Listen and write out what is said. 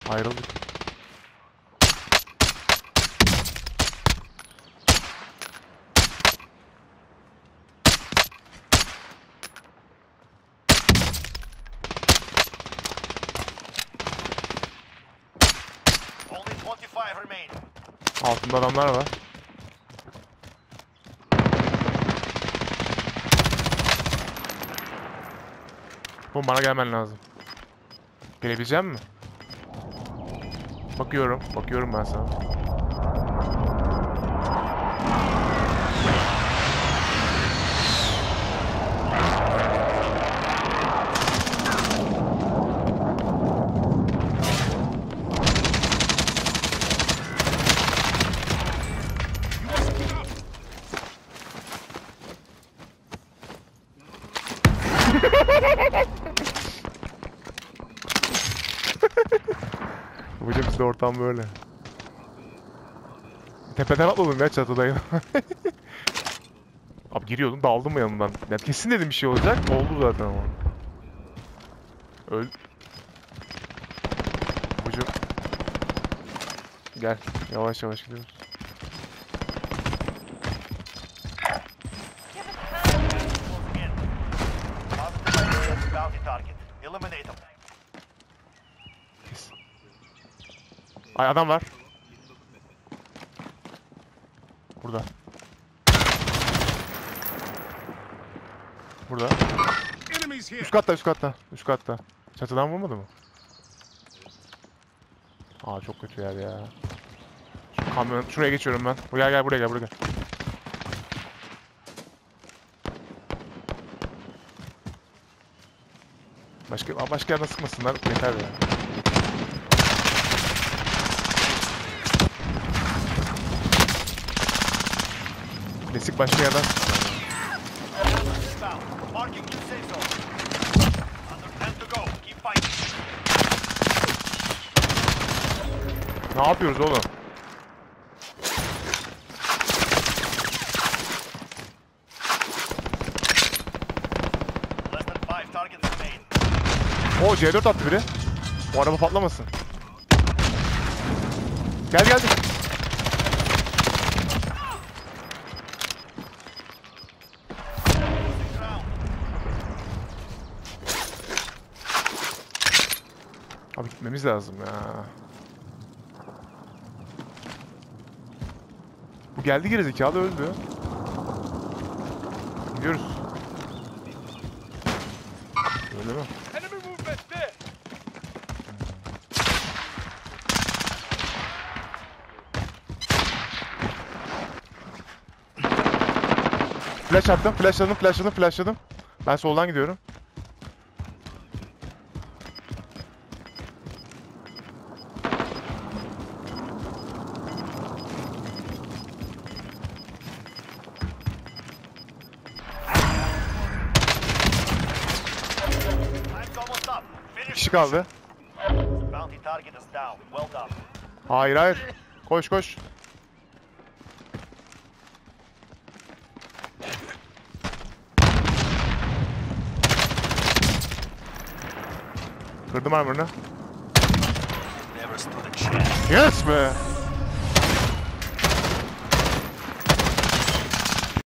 Ayrıldık. Altında adamlar var. Bu bana gelmen lazım. Gelebilecek misin? Bakıyorum ben sana. Hocam bizde ortam böyle. Tepeden atladım ya, çatıdayım. Abi giriyordum, daldım mı yanından? Ya kesin dedim bir şey olacak. Oldu zaten ama. Öl. Hocam. Gel. Yavaş yavaş gidiyoruz. Ay adam var. Burada. Burada. Üst katta. Çatıdan vurmadı mı? Aa çok kötü yer ya. Şu kamyon, şuraya geçiyorum ben. Gel buraya gel. Başka yerden sıkmasınlar yeter ya. Klasik başka yerden. Ne yapıyoruz oğlum? O C4 attı biri. O araba patlamasın. Geldi. Abi gitmemiz lazım ya. Bu geldi gerizekalı öldü. Gidiyoruz. Öyle mi? Flash attım, flashladım. Ben soldan gidiyorum. Bir kişi kaldı. Hayır. Koş. Kırdım armor'ını. Yes be!